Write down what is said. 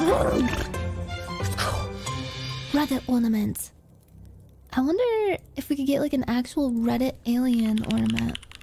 Reddit ornament. I wonder if we could get like an actual Reddit alien ornament.